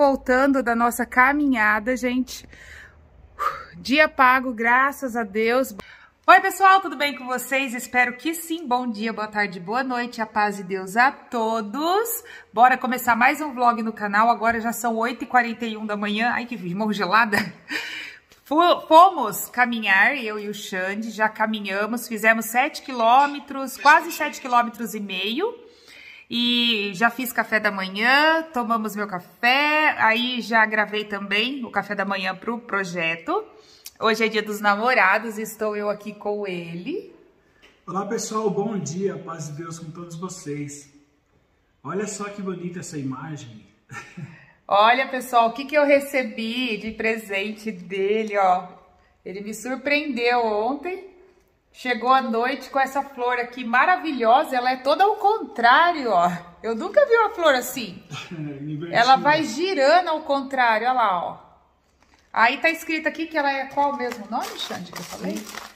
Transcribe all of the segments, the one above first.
voltando da nossa caminhada, gente. Dia pago, graças a Deus. Oi, pessoal, tudo bem com vocês? Espero que sim. Bom dia, boa tarde, boa noite. A paz de Deus a todos. Bora começar mais um vlog no canal. Agora já são 8h41 da manhã. Ai, que mão gelada. Fomos caminhar, eu e o Xande. Já caminhamos, fizemos 7 quilômetros, quase 7,5 quilômetros. E já fiz café da manhã, tomamos meu café. Aí já gravei também o café da manhã pro projeto. Hoje é dia dos namorados, estou eu aqui com ele. Olá pessoal, bom dia, paz de Deus com todos vocês. Olha só que bonita essa imagem. Olha pessoal, o que eu recebi de presente dele, ó. Ele me surpreendeu ontem, chegou à noite com essa flor aqui maravilhosa, ela é toda ao contrário, ó. Eu nunca vi uma flor assim. Ela vai girando ao contrário, olha lá, ó. Aí tá escrito aqui que ela é qual mesmo nome, Xande, que eu falei?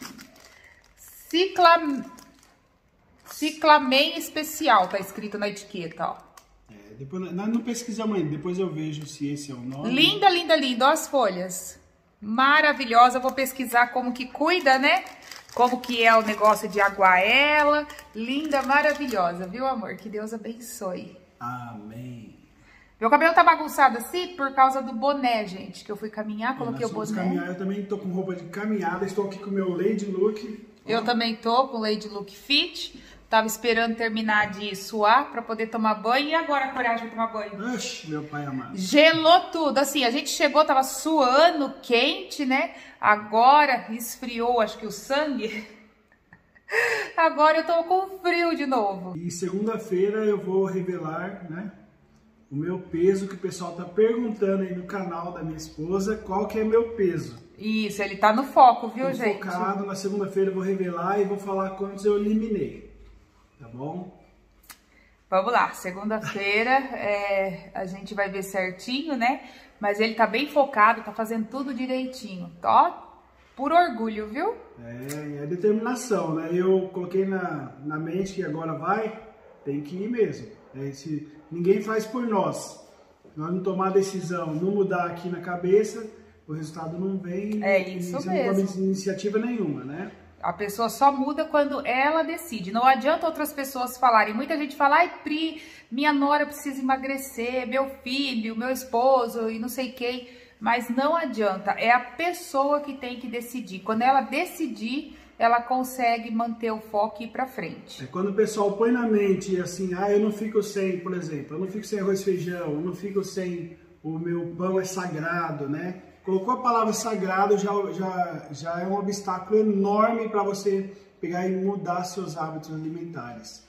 Ciclamen especial, tá escrito na etiqueta, ó. Depois, nós não pesquisamos ainda, depois eu vejo se esse é o nome. Linda, linda, linda, ó as folhas. Maravilhosa, eu vou pesquisar como que cuida, né? Como que é o negócio de aguar ela. Linda, maravilhosa, viu, amor? Que Deus abençoe. Amém. Meu cabelo tá bagunçado assim por causa do boné, gente, que eu fui caminhar, coloquei o boné. Caminhar, eu também tô com roupa de caminhada, estou aqui com o meu Lady Look. Eu também tô com o Lady Look Fit. Tava esperando terminar de suar pra poder tomar banho. E agora a coragem de tomar banho? Oxe, meu pai amado. Gelou tudo. Assim, a gente chegou, tava suando, quente, né? Agora esfriou, acho que o sangue. Agora eu tô com frio de novo. E segunda-feira eu vou revelar, né? O meu peso, que o pessoal tá perguntando aí no canal da minha esposa, qual que é meu peso. Isso, ele tá no foco, viu, gente? Focado, na segunda-feira eu vou revelar e vou falar quantos eu eliminei, tá bom? Vamos lá, segunda-feira a gente vai ver certinho, né? Mas ele tá bem focado, tá fazendo tudo direitinho, ó, por orgulho, viu? É determinação, né? Eu coloquei na mente que agora tem que ir mesmo. Ninguém faz por nós. Se nós não tomar a decisão, não mudar aqui na cabeça, o resultado não vem. É isso mesmo. Não toma iniciativa nenhuma, né? A pessoa só muda quando ela decide. Não adianta outras pessoas falarem. Muita gente fala, ai Pri, minha nora precisa emagrecer, meu filho, meu esposo e não sei quem. Mas não adianta, é a pessoa que tem que decidir. Quando ela decidir, ela consegue manter o foco e ir pra frente. Quando o pessoal põe na mente assim, eu não fico sem, por exemplo, eu não fico sem arroz e feijão, eu não fico sem o meu pão é sagrado, né? Colocou a palavra sagrado, já é um obstáculo enorme para você pegar e mudar seus hábitos alimentares.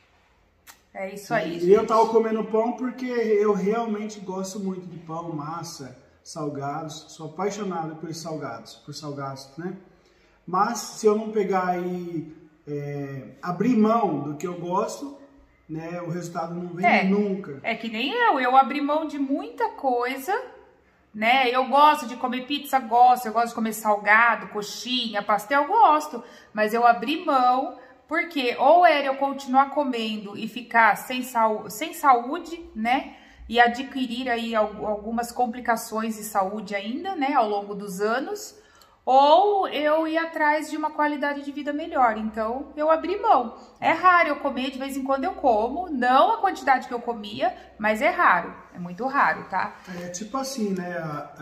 É isso aí, E eu tava comendo pão porque eu realmente gosto muito de pão, massa, salgados, sou apaixonado por salgados, né? Mas se eu não pegar e abrir mão do que eu gosto, né, o resultado não vem nunca. É que nem eu abri mão de muita coisa, né? Eu gosto de comer pizza, eu gosto de comer salgado, coxinha, pastel, gosto. Mas eu abri mão porque ou era eu continuar comendo e ficar sem saúde, né? E adquirir aí algumas complicações de saúde ainda, né, ao longo dos anos. Ou eu ir atrás de uma qualidade de vida melhor. Então, eu abri mão. É raro eu comer, de vez em quando eu como. Não a quantidade que eu comia, mas é raro. É muito raro, tá? É tipo assim, né?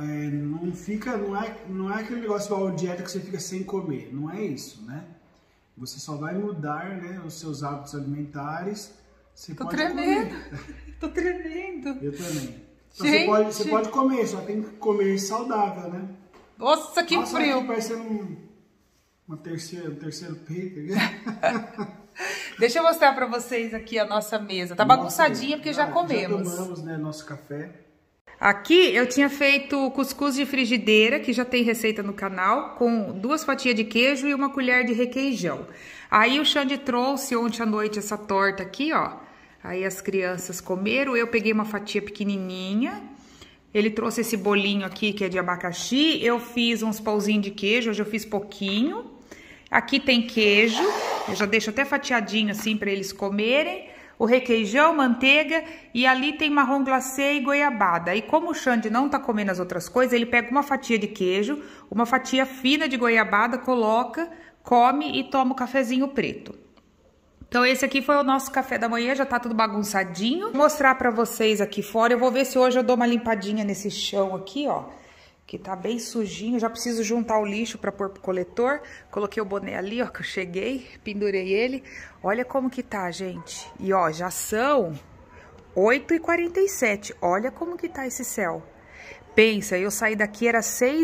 Não é aquele negócio igual dieta que você fica sem comer. Não é isso, né? Você só vai mudar, né, os seus hábitos alimentares. Tô tremendo. Tô tremendo. Eu também. Então, você pode comer, só tem que comer saudável, né? Nossa, que frio! Aqui parecendo um terceiro peito. Deixa eu mostrar pra vocês aqui a nossa mesa. Tá bagunçadinha porque já comemos. Já tomamos, né, nosso café. Aqui eu tinha feito cuscuz de frigideira, que já tem receita no canal, com 2 fatias de queijo e 1 colher de requeijão. Aí o Xande trouxe ontem à noite essa torta aqui, ó. Aí as crianças comeram, eu peguei uma fatia pequenininha. Ele trouxe esse bolinho aqui, que é de abacaxi. Eu fiz uns pãozinhos de queijo, hoje eu fiz pouquinho. Aqui tem queijo, eu já deixo até fatiadinho assim para eles comerem. o requeijão, manteiga e ali tem marrom glacê e goiabada. E como o Xande não tá comendo as outras coisas, ele pega uma fatia de queijo, uma fatia fina de goiabada, coloca, come e toma o cafezinho preto. Então esse aqui foi o nosso café da manhã, já tá tudo bagunçadinho. Vou mostrar pra vocês aqui fora, eu vou ver se hoje eu dou uma limpadinha nesse chão aqui, ó. Que tá bem sujinho, já preciso juntar o lixo pra pôr pro coletor. Coloquei o boné ali, ó, que eu cheguei, pendurei ele. Olha como que tá, gente. E ó, já são 8h47, olha como que tá esse céu. Pensa, eu saí daqui, era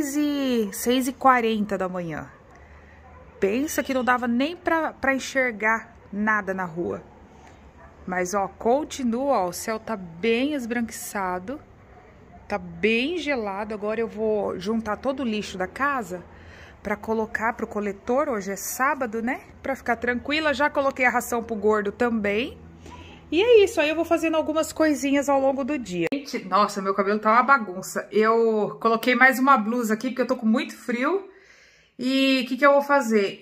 6h40 da manhã. Pensa que não dava nem pra enxergar nada na rua. Mas ó, continua, ó, o céu tá bem esbranquiçado. Tá bem gelado. Agora eu vou juntar todo o lixo da casa pra colocar pro coletor. Hoje é sábado, né? Pra ficar tranquila. Já coloquei a ração pro gordo também. E é isso. Aí eu vou fazendo algumas coisinhas ao longo do dia. Gente, nossa, meu cabelo tá uma bagunça. Eu coloquei mais uma blusa aqui porque eu tô com muito frio. E o que eu vou fazer?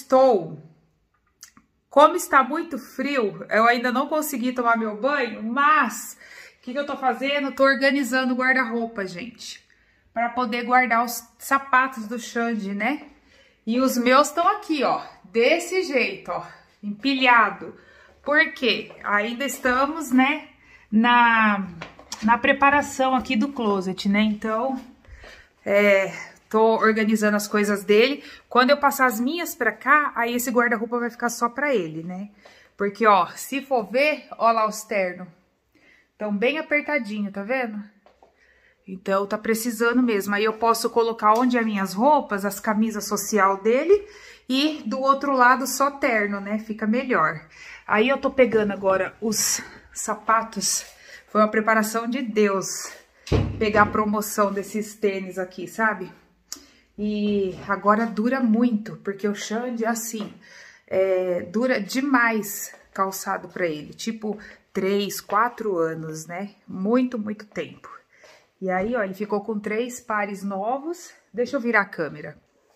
Como está muito frio, eu ainda não consegui tomar meu banho, mas o que eu tô fazendo? Tô organizando o guarda-roupa, gente, para poder guardar os sapatos do Xande, né? E os meus estão aqui, ó, desse jeito, ó, empilhado. Por quê? Ainda estamos, né, na preparação aqui do closet, né? Então, tô organizando as coisas dele. Quando eu passar as minhas pra cá, aí esse guarda-roupa vai ficar só pra ele, né? Porque, ó, se for ver, ó lá os ternos. Estão bem apertadinho, tá vendo? Então, tá precisando mesmo. Aí eu posso colocar onde as minhas roupas, as camisas social dele. E do outro lado só terno, né? Fica melhor. Aí eu tô pegando agora os sapatos. Foi uma preparação de Deus. Pegar a promoção desses tênis aqui, sabe? E agora dura muito, porque o Xande, assim, dura demais calçado pra ele. Tipo, 3, 4 anos, né? Muito, muito tempo. E aí, ó, ele ficou com 3 pares novos. Deixa eu virar a câmera.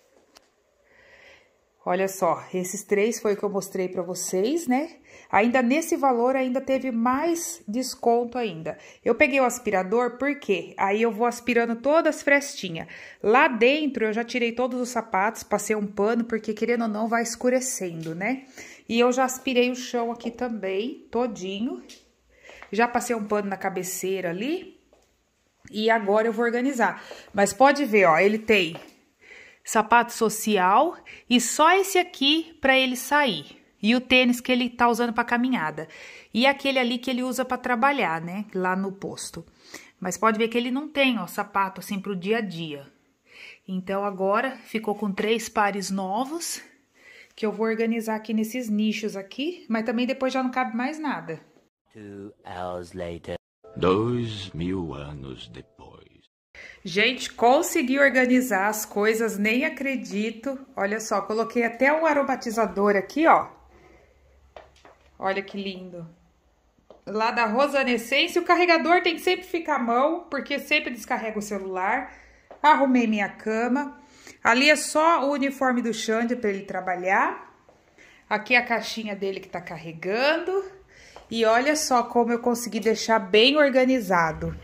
Olha só, esses 3 foi o que eu mostrei pra vocês, né? Ainda nesse valor, ainda teve mais desconto ainda. Eu peguei o aspirador, porque aí eu vou aspirando todas as frestinhas. Lá dentro, eu já tirei todos os sapatos, passei um pano, porque querendo ou não, vai escurecendo, né? E eu já aspirei o chão aqui também, todinho. Já passei um pano na cabeceira ali. E agora eu vou organizar. Mas pode ver, ó, ele tem sapato social e só esse aqui pra ele sair. E o tênis que ele tá usando pra caminhada. E aquele ali que ele usa pra trabalhar, né? Lá no posto. Mas pode ver que ele não tem, ó, sapato assim pro dia a dia. Então agora ficou com 3 pares novos. Que eu vou organizar aqui nesses nichos aqui. Mas também depois já não cabe mais nada. 2 hours later. 2000 anos depois. Gente, consegui organizar as coisas, nem acredito. Olha só, coloquei até um aromatizador aqui, ó. Olha que lindo. Lá da Rosana Essência, o carregador tem que sempre ficar à mão, porque sempre descarrega o celular. Arrumei minha cama. Ali é só o uniforme do Xande para ele trabalhar. Aqui é a caixinha dele que tá carregando. E olha só como eu consegui deixar bem organizado.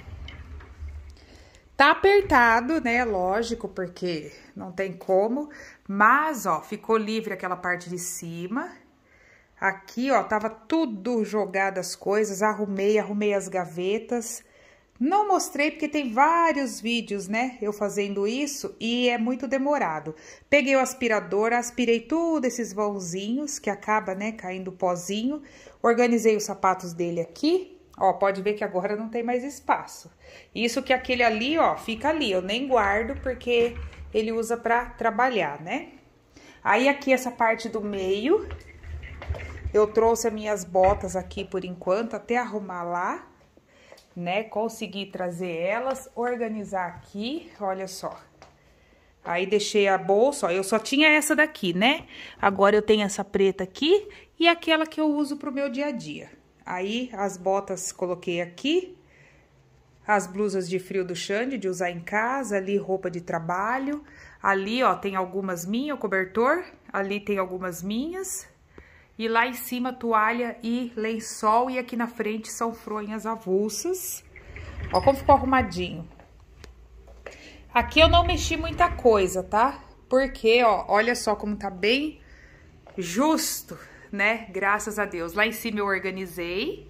Tá apertado, né? Lógico, porque não tem como. Mas, ó, ficou livre aquela parte de cima. Aqui, ó, tava tudo jogado as coisas. Arrumei as gavetas. Não mostrei porque tem vários vídeos, né? Eu fazendo isso e é muito demorado. Peguei o aspirador, aspirei tudo esses vãozinhos que acaba, né, caindo pozinho. Organizei os sapatos dele aqui. Ó, pode ver que agora não tem mais espaço. Isso que aquele ali, ó, fica ali. Eu nem guardo porque ele usa pra trabalhar, né? Aí aqui essa parte do meio, eu trouxe as minhas botas aqui por enquanto, até arrumar lá, né? Consegui trazer elas, organizar aqui, olha só. Aí deixei a bolsa, ó, eu só tinha essa daqui, né? Agora eu tenho essa preta aqui e aquela que eu uso pro meu dia a dia. Aí, as botas coloquei aqui, as blusas de frio do Xande, de usar em casa, ali roupa de trabalho. Ali, ó, tem algumas minhas, o cobertor, ali tem algumas minhas. E lá em cima, toalha e lençol. E aqui na frente são fronhas avulsas. Ó como ficou arrumadinho. Aqui eu não mexi muita coisa, tá? Porque, ó, olha só como tá bem justo, né? Graças a Deus. Lá em cima eu organizei.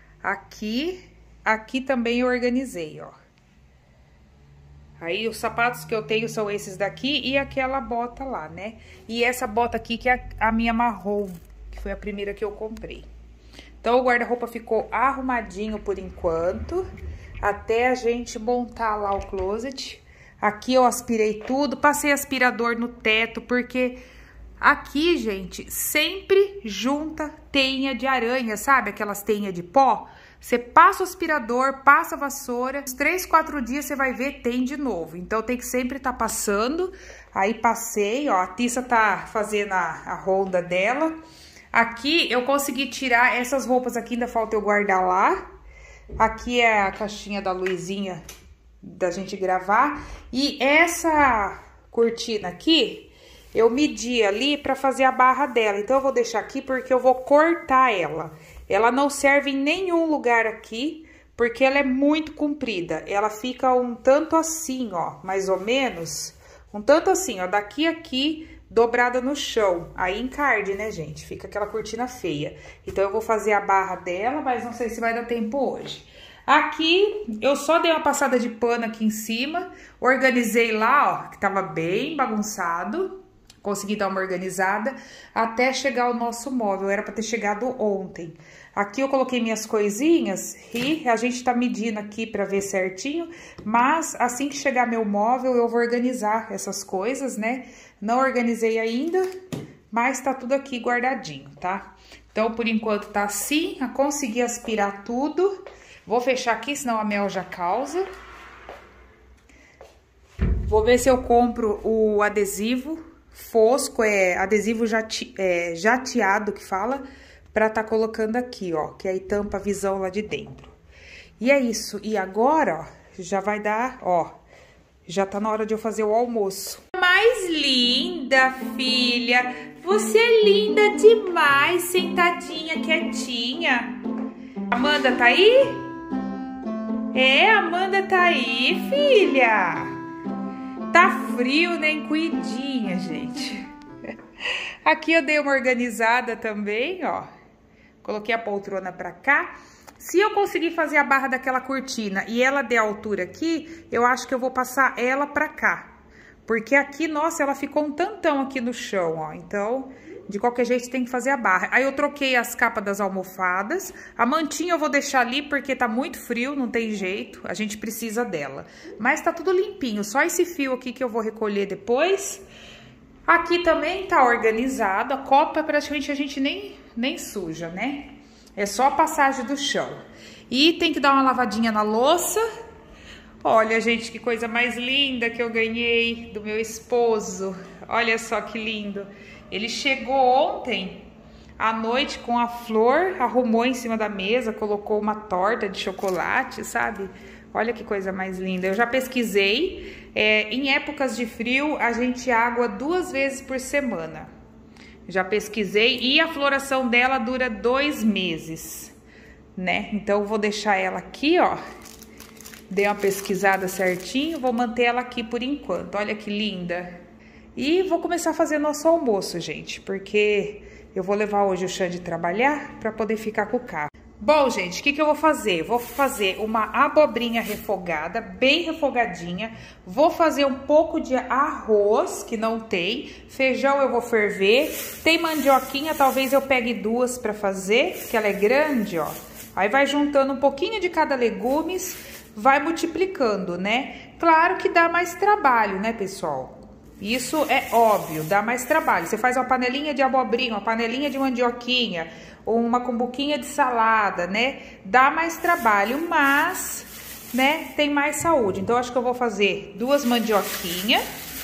Aqui também eu organizei, ó. Aí os sapatos que eu tenho são esses daqui e aquela bota lá, né? E essa bota aqui que é a minha marrom, que foi a primeira que eu comprei. Então o guarda-roupa ficou arrumadinho por enquanto, até a gente montar lá o closet. Aqui eu aspirei tudo, passei aspirador no teto, porque aqui, gente, sempre junta teia de aranha, sabe? Aquelas teinhas de pó. Você passa o aspirador, passa a vassoura, uns 3, 4 dias você vai ver, tem de novo. Então, tem que sempre estar passando. Aí, passei, ó, a Tissa tá fazendo a ronda dela. Aqui, eu consegui tirar essas roupas aqui, ainda falta eu guardar lá. Aqui é a caixinha da luzinha da gente gravar. E essa cortina aqui, eu medi ali pra fazer a barra dela. Então, eu vou deixar aqui porque eu vou cortar ela. Ela não serve em nenhum lugar aqui, porque ela é muito comprida. Ela fica um tanto assim, ó, mais ou menos. Um tanto assim, ó, daqui a aqui, dobrada no chão. Aí encarde, né, gente? Fica aquela cortina feia. Então, eu vou fazer a barra dela, mas não sei se vai dar tempo hoje. Aqui, eu só dei uma passada de pano aqui em cima. Organizei lá, ó, que tava bem bagunçado. Consegui dar uma organizada até chegar o nosso móvel. Era pra ter chegado ontem. Aqui eu coloquei minhas coisinhas e a gente tá medindo aqui pra ver certinho. Mas assim que chegar meu móvel, eu vou organizar essas coisas, né? Não organizei ainda, mas tá tudo aqui guardadinho, tá? Então, por enquanto tá assim. Consegui aspirar tudo. Vou fechar aqui, senão a Mel já causa. Vou ver se eu compro o adesivo fosco, adesivo jateado que fala, pra tá colocando aqui, ó, que aí tampa a visão lá de dentro. E é isso, e agora, ó, já vai dar, ó, já tá na hora de eu fazer o almoço. Mais linda, filha, você é linda demais, sentadinha, quietinha. Amanda tá aí? É, Amanda tá aí, filha. Tá frio, nem cuidinha, gente. Aqui eu dei uma organizada também, ó. Coloquei a poltrona pra cá. Se eu conseguir fazer a barra daquela cortina e ela der altura aqui, eu acho que eu vou passar ela pra cá. Porque aqui, nossa, ela ficou um tantão aqui no chão, ó. Então, de qualquer jeito, tem que fazer a barra. Aí eu troquei as capas das almofadas. A mantinha eu vou deixar ali porque tá muito frio, não tem jeito. A gente precisa dela. Mas tá tudo limpinho, só esse fio aqui que eu vou recolher depois. Aqui também tá organizado. A copa praticamente a gente nem suja, né? É só a passagem do chão. E tem que dar uma lavadinha na louça. Olha, gente, que coisa mais linda que eu ganhei do meu esposo. Olha só que lindo. Ele chegou ontem à noite com a flor, arrumou em cima da mesa, colocou uma torta de chocolate, sabe? Olha que coisa mais linda. Eu já pesquisei. Em épocas de frio, a gente água 2 vezes por semana. Já pesquisei. E a floração dela dura 2 meses, né? Então, eu vou deixar ela aqui, ó. Dei uma pesquisada certinho, vou manter ela aqui por enquanto. Olha que linda. E vou começar a fazer nosso almoço, gente, porque eu vou levar hoje o Xande trabalhar para poder ficar com o carro. Bom, gente, o que eu vou fazer? Vou fazer uma abobrinha refogada, bem refogadinha. Vou fazer um pouco de arroz, que não tem. Feijão eu vou ferver. Tem mandioquinha, talvez eu pegue 2 para fazer, que ela é grande, ó. Aí vai juntando um pouquinho de cada legumes, vai multiplicando, né? Claro que dá mais trabalho, né, pessoal? Isso é óbvio, dá mais trabalho. Você faz uma panelinha de abobrinha, uma panelinha de mandioquinha, ou uma cumbuquinha de salada, né? Dá mais trabalho, mas, né, tem mais saúde. Então, acho que eu vou fazer 2 mandioquinhas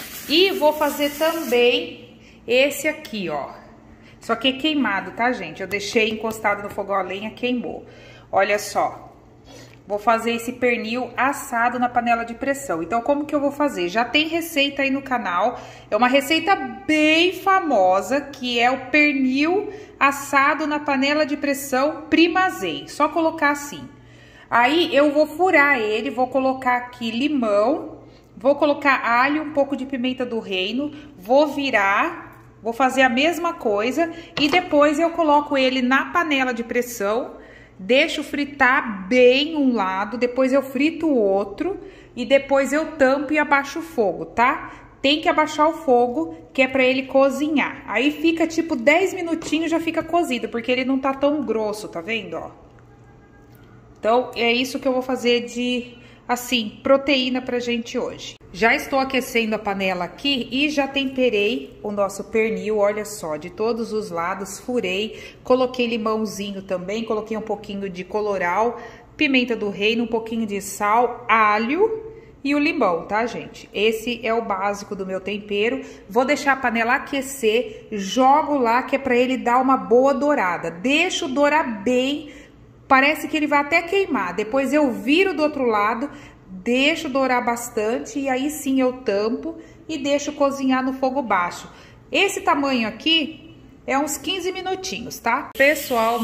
e vou fazer também esse aqui, ó. Só que é queimado, tá, gente? Eu deixei encostado no fogão a lenha, queimou. Olha só. vou fazer esse pernil assado na panela de pressão. Então, como que eu vou fazer? Já tem receita aí no canal, é uma receita bem famosa, que é o pernil assado na panela de pressão Primazei. Só colocar assim. Aí, eu vou furar ele, vou colocar aqui limão, vou colocar alho, um pouco de pimenta do reino, vou virar, vou fazer a mesma coisa e depois eu coloco ele na panela de pressão. Deixo fritar bem um lado, depois eu frito o outro e depois eu tampo e abaixo o fogo, tá? Tem que abaixar o fogo, que é pra ele cozinhar. Aí fica tipo 10 minutinhos já fica cozido, porque ele não tá tão grosso, tá vendo, ó? Então, é isso que eu vou fazer de, assim, proteína pra gente hoje. Já estou aquecendo a panela aqui e já temperei o nosso pernil, olha só, de todos os lados, furei, coloquei limãozinho também, coloquei um pouquinho de colorau, pimenta do reino, um pouquinho de sal, alho e o limão, tá, gente? Esse é o básico do meu tempero. Vou deixar a panela aquecer, jogo lá que é pra ele dar uma boa dourada. Deixo dourar bem, parece que ele vai até queimar, depois eu viro do outro lado, deixo dourar bastante e aí sim eu tampo e deixo cozinhar no fogo baixo. Esse tamanho aqui é uns 15 minutinhos, tá? Pessoal,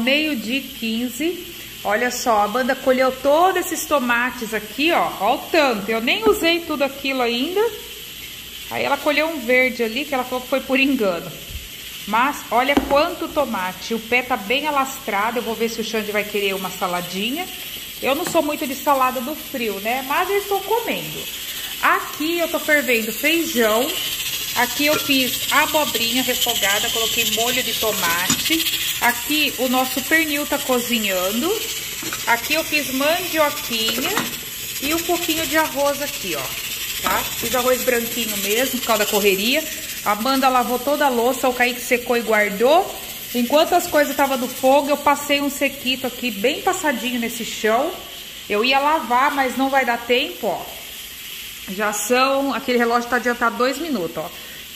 12h15, olha só, a Amanda colheu todos esses tomates aqui, ó, ó o tanto. Eu nem usei tudo aquilo ainda. Aí ela colheu um verde ali que ela falou que foi por engano. Mas olha quanto tomate, o pé tá bem alastrado, eu vou ver se o Xande vai querer uma saladinha. Eu não sou muito de salada do frio, né? Mas eu estou comendo. Aqui eu tô fervendo feijão. Aqui eu fiz abobrinha refogada, coloquei molho de tomate. Aqui o nosso pernil tá cozinhando. Aqui eu fiz mandioquinha e um pouquinho de arroz aqui, ó. Tá? Fiz arroz branquinho mesmo, por causa da correria. A Amanda lavou toda a louça, o Kaique secou e guardou. Enquanto as coisas estavam no fogo, eu passei um sequito aqui, bem passadinho nesse chão. Eu ia lavar, mas não vai dar tempo, ó. Já são... Aquele relógio tá adiantado 2 minutos, ó.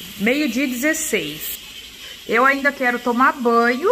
12h16. Eu ainda quero tomar banho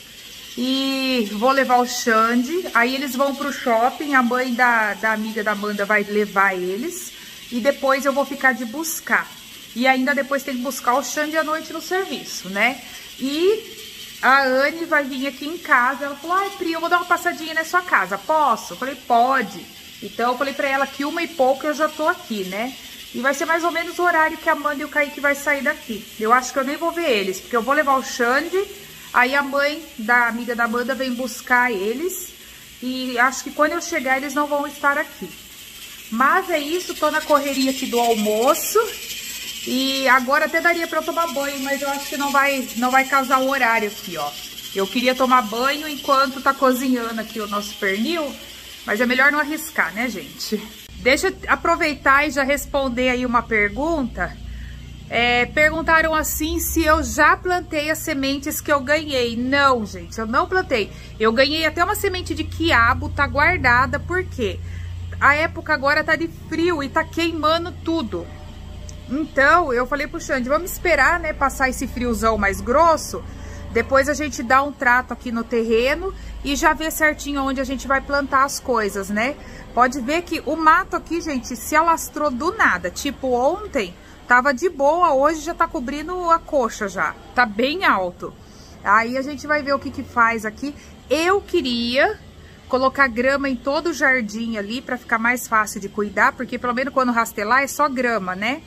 e vou levar o Xande. Aí eles vão pro shopping, a mãe da amiga da Amanda vai levar eles. E depois eu vou ficar de buscar. E ainda depois tem que buscar o Xande à noite no serviço, né? E... a Anne vai vir aqui em casa, ela falou, ai Pri, eu vou dar uma passadinha na sua casa, posso? Eu falei, pode. Então eu falei pra ela que 1h pouco eu já tô aqui, né? E vai ser mais ou menos o horário que a Amanda e o Kaique vai sair daqui. Eu acho que eu nem vou ver eles, porque eu vou levar o Xande, aí a mãe da amiga da Amanda vem buscar eles, e acho que quando eu chegar eles não vão estar aqui. Mas é isso, tô na correria aqui do almoço. E agora até daria pra eu tomar banho, mas eu acho que não vai casar o horário aqui, ó. Eu queria tomar banho enquanto tá cozinhando aqui o nosso pernil, mas é melhor não arriscar, né, gente? Deixa eu aproveitar e já responder aí uma pergunta. Perguntaram assim se eu já plantei as sementes que eu ganhei. Não, gente, eu não plantei. Eu ganhei até uma semente de quiabo, tá guardada, porque a época agora tá de frio e tá queimando tudo. Então, eu falei pro Xande, vamos esperar, né, passar esse friozão mais grosso. Depois a gente dá um trato aqui no terreno e já vê certinho onde a gente vai plantar as coisas, né? Pode ver que o mato aqui, gente, se alastrou do nada. Tipo, ontem tava de boa, hoje já tá cobrindo a coxa já. Tá bem alto. Aí a gente vai ver o que que faz aqui. Eu queria colocar grama em todo o jardim ali pra ficar mais fácil de cuidar, porque pelo menos quando rastelar é só grama, né?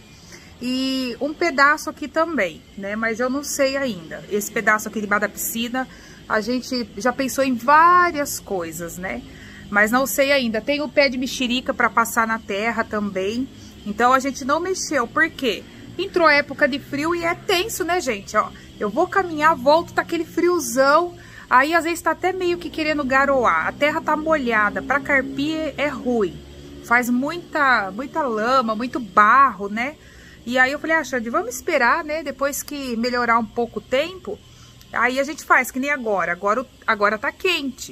E um pedaço aqui também, né? Mas eu não sei ainda. Esse pedaço aqui debaixo da piscina, a gente já pensou em várias coisas, né? Mas não sei ainda. Tem o pé de mexerica para passar na terra também. Então a gente não mexeu. Por quê? Entrou a época de frio e é tenso, né, gente? Ó, eu vou caminhar, volto, tá aquele friozão. Aí às vezes tá até meio que querendo garoar. A terra tá molhada. Para carpir é ruim. Faz muita lama, muito barro, né? E aí eu falei, Xande, vamos esperar, né? Depois que melhorar um pouco o tempo, aí a gente faz, que nem agora. Agora tá quente.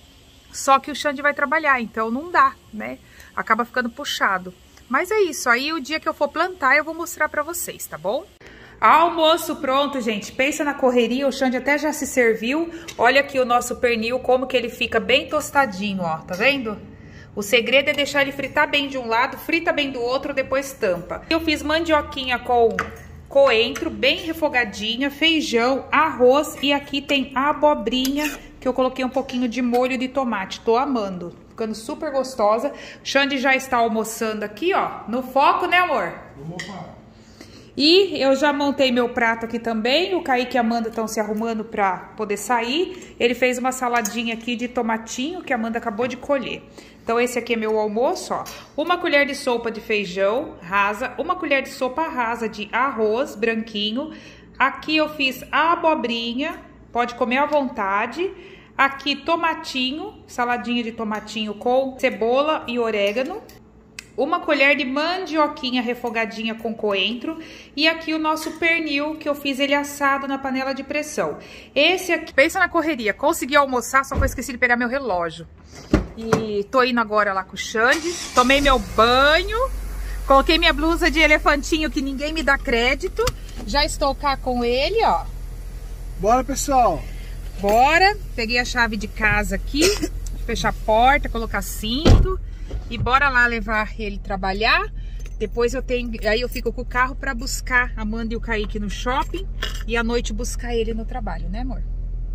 Só que o Xande vai trabalhar, então não dá, né? Acaba ficando puxado. Mas é isso, aí o dia que eu for plantar eu vou mostrar pra vocês, tá bom? Almoço pronto, gente. Pensa na correria, o Xande até já se serviu. Olha aqui o nosso pernil, como que ele fica bem tostadinho, ó, tá vendo? O segredo é deixar ele fritar bem de um lado, frita bem do outro, depois tampa. Eu fiz mandioquinha com coentro, bem refogadinha, feijão, arroz e aqui tem abobrinha, que eu coloquei um pouquinho de molho de tomate. Tô amando, ficando super gostosa. Xande já está almoçando aqui, ó, no foco, né, amor? Opa. E eu já montei meu prato aqui também. O Kaique e a Amanda estão se arrumando pra poder sair. Ele fez uma saladinha aqui de tomatinho que a Amanda acabou de colher. Então esse aqui é meu almoço, ó. Uma colher de sopa de feijão rasa, uma colher de sopa rasa de arroz branquinho. Aqui eu fiz a abobrinha, pode comer à vontade. Aqui tomatinho, saladinha de tomatinho com cebola e orégano. Uma colher de mandioquinha refogadinha com coentro. E aqui o nosso pernil, que eu fiz ele assado na panela de pressão. Esse aqui, pensa na correria, consegui almoçar, só que eu esqueci de pegar meu relógio. E tô indo agora lá com o Xande. Tomei meu banho, coloquei minha blusa de elefantinho que ninguém me dá crédito. Já estou cá com ele, ó. Bora, pessoal! Bora! Peguei a chave de casa aqui, fechar a porta, colocar cinto. E bora lá levar ele trabalhar. Depois aí eu fico com o carro para buscar a Amanda e o Kaique no shopping. E à noite buscar ele no trabalho, né, amor?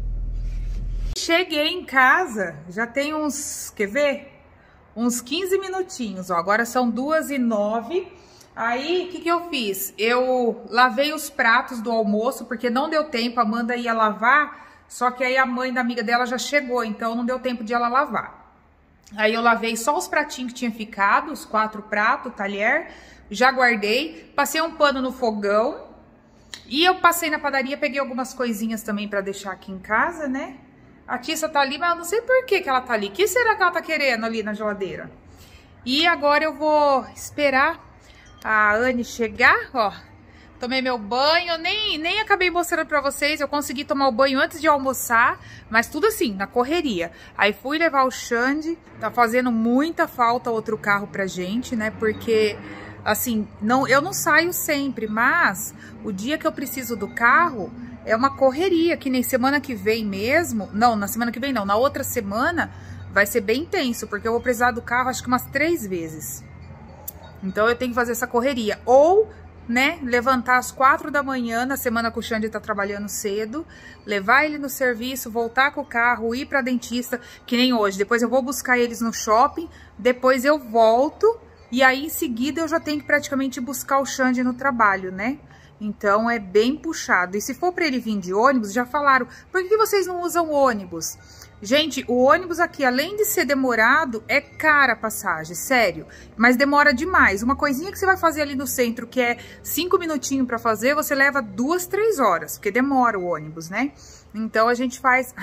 Cheguei em casa, já tem uns, quer ver? Uns 15 minutinhos, ó. Agora são 2h09. Aí, o que eu fiz? Eu lavei os pratos do almoço, porque não deu tempo, a Amanda ia lavar. Só que aí a mãe da amiga dela já chegou, então não deu tempo de ela lavar. Aí eu lavei só os pratinhos que tinha ficado, os 4 pratos, talher, já guardei, passei um pano no fogão e eu passei na padaria, peguei algumas coisinhas também pra deixar aqui em casa, né? A Tissa tá ali, mas eu não sei por que ela tá ali. O que será que ela tá querendo ali na geladeira? E agora eu vou esperar a Anne chegar, ó. Tomei meu banho, nem acabei mostrando pra vocês, eu consegui tomar o banho antes de almoçar, mas tudo assim, na correria. Aí fui levar o Xande, tá fazendo muita falta outro carro pra gente, né, porque, assim, eu não saio sempre, mas o dia que eu preciso do carro é uma correria, que nem semana que vem mesmo, não, na semana que vem não, na outra semana vai ser bem intenso, porque eu vou precisar do carro acho que umas 3 vezes. Então eu tenho que fazer essa correria, ou... né, levantar às 4 da manhã, na semana que o Xande tá trabalhando cedo, levar ele no serviço, voltar com o carro, ir pra dentista, que nem hoje. Depois eu vou buscar eles no shopping, depois eu volto, e aí em seguida eu já tenho que praticamente buscar o Xande no trabalho, né? Então é bem puxado. E se for pra ele vir de ônibus, já falaram, por que vocês não usam ônibus? Gente, o ônibus aqui, além de ser demorado, é cara a passagem, sério. Mas demora demais. Uma coisinha que você vai fazer ali no centro, que é 5 minutinhos pra fazer, você leva 2, 3 horas, porque demora o ônibus, né? Então a gente faz...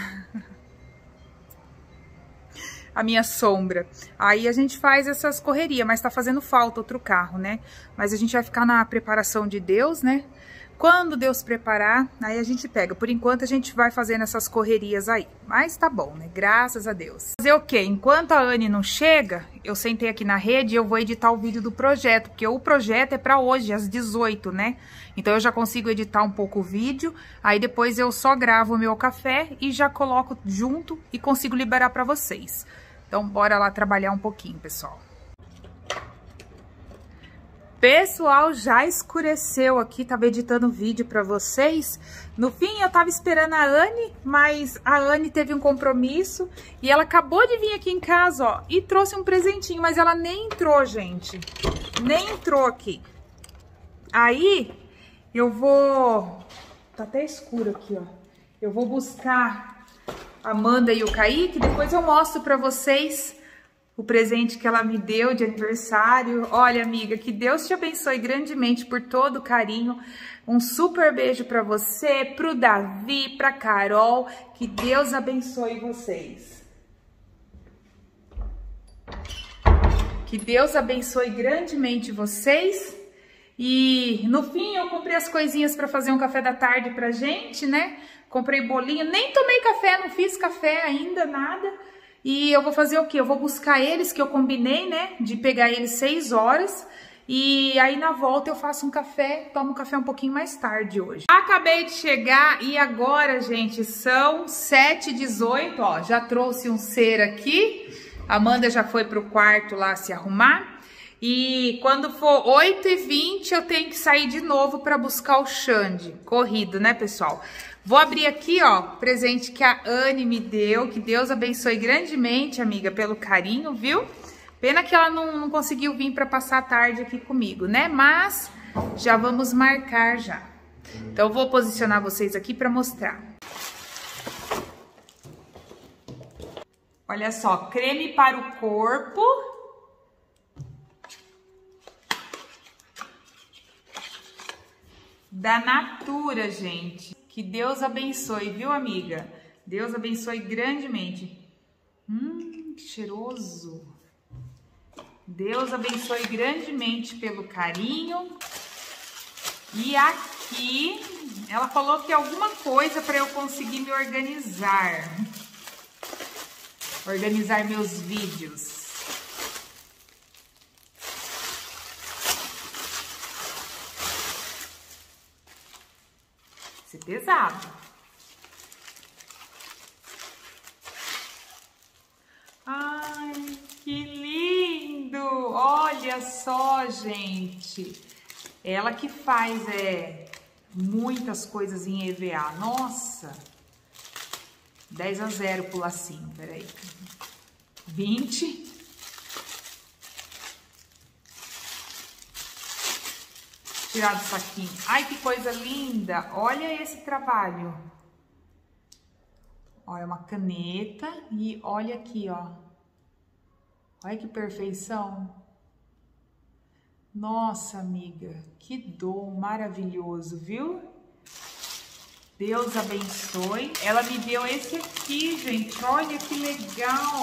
a minha sombra. Aí a gente faz essas correrias, mas tá fazendo falta outro carro, né? Mas a gente vai ficar na preparação de Deus, né? Quando Deus preparar, aí a gente pega. Por enquanto a gente vai fazendo essas correrias aí. Mas tá bom, né? Graças a Deus. Fazer o quê? Enquanto a Anne não chega, eu sentei aqui na rede e eu vou editar o vídeo do projeto. Porque o projeto é pra hoje, às 18, né? Então eu já consigo editar um pouco o vídeo. Aí depois eu só gravo o meu café e já coloco junto e consigo liberar pra vocês. Então bora lá trabalhar um pouquinho, pessoal. Pessoal, já escureceu aqui, tava editando vídeo pra vocês. No fim, eu tava esperando a Anne, mas a Anne teve um compromisso e ela acabou de vir aqui em casa, ó, e trouxe um presentinho, mas ela nem entrou, gente. Nem entrou aqui. Aí, eu vou... Tá até escuro aqui, ó. Eu vou buscar a Amanda e o Kaique, depois eu mostro pra vocês o presente que ela me deu de aniversário. Olha, amiga, que Deus te abençoe grandemente por todo o carinho. Um super beijo pra você, pro Davi, pra Carol. Que Deus abençoe vocês. Que Deus abençoe grandemente vocês. E no fim eu comprei as coisinhas pra fazer um café da tarde pra gente, né? Comprei bolinho, nem tomei café, não fiz café ainda, nada. E eu vou fazer o quê? Eu vou buscar eles, que eu combinei, né? De pegar eles 6 horas. E aí na volta eu faço um café, tomo um café um pouquinho mais tarde hoje. Acabei de chegar e agora, gente, são 7h18, ó. Já trouxe um ser aqui. A Amanda já foi pro quarto lá se arrumar. E quando for 8h20 eu tenho que sair de novo para buscar o Xande. Corrido, né, pessoal? Vou abrir aqui, ó, o presente que a Anne me deu. Que Deus abençoe grandemente, amiga, pelo carinho, viu? Pena que ela não conseguiu vir para passar a tarde aqui comigo, né? Mas já vamos marcar já. Então eu vou posicionar vocês aqui para mostrar. Olha só, creme para o corpo. Da Natura, gente. Que Deus abençoe, viu, amiga? Deus abençoe grandemente. Que cheiroso. Deus abençoe grandemente pelo carinho. E aqui, ela falou que alguma coisa para eu conseguir me organizar. Organizar meus vídeos. Isso é pesado. Ai, que lindo! Olha só, gente. Ela que faz muitas coisas em EVA. Nossa! 10-0 pro lacinho, peraí. 20. Tirar do saquinho. Ai, que coisa linda! Olha esse trabalho. Olha, uma caneta e olha aqui, ó. Olha que perfeição. Nossa, amiga, que dom maravilhoso, viu? Deus abençoe. Ela me deu esse aqui, gente. Olha que legal.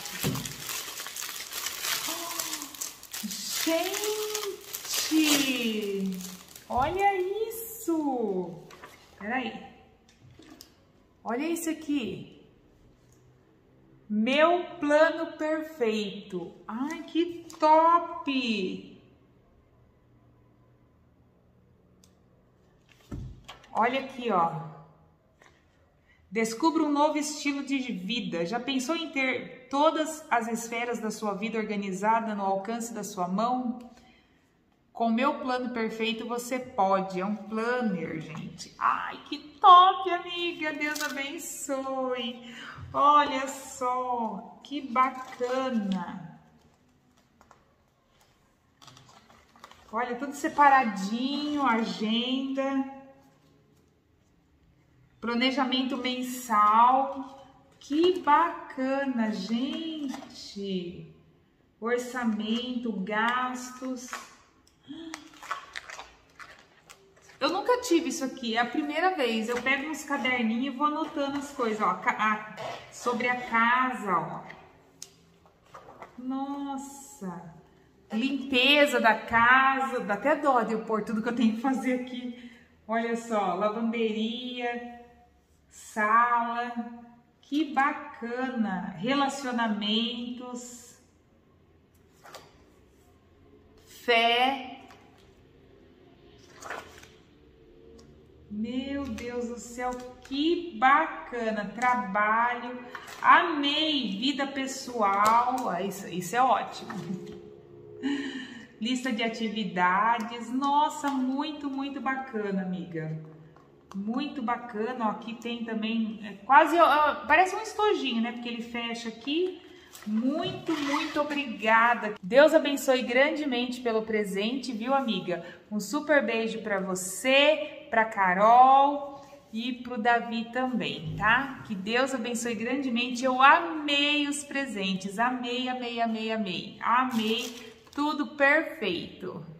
Gente, olha isso. Peraí. Olha isso aqui. Meu plano perfeito. Ai, que top. Olha aqui, ó. Descubra um novo estilo de vida. Já pensou em ter todas as esferas da sua vida organizada no alcance da sua mão? Com o meu plano perfeito você pode. É um planner, gente. Ai, que top, amiga. Deus abençoe. Olha só, que bacana. Olha, tudo separadinho, agenda. Planejamento mensal, que bacana, gente. Orçamento, gastos. Eu nunca tive isso aqui, é a primeira vez. Eu pego uns caderninhos e vou anotando as coisas, ó. Sobre a casa, ó. Nossa. Limpeza da casa. Dá até dó de eu pôr tudo que eu tenho que fazer aqui. Olha só, lavanderia. Sala, que bacana, relacionamentos, fé, meu Deus do céu, que bacana, trabalho, amei, vida pessoal, isso é ótimo, lista de atividades, nossa, muito, muito bacana, amiga. Muito bacana, ó, aqui tem também, quase, parece um estojinho, né, porque ele fecha aqui. Muito, muito obrigada. Deus abençoe grandemente pelo presente, viu, amiga? Um super beijo pra você, pra Carol e pro Davi também, tá? Que Deus abençoe grandemente. Eu amei os presentes, amei, amei, amei, amei. Amei, tudo perfeito.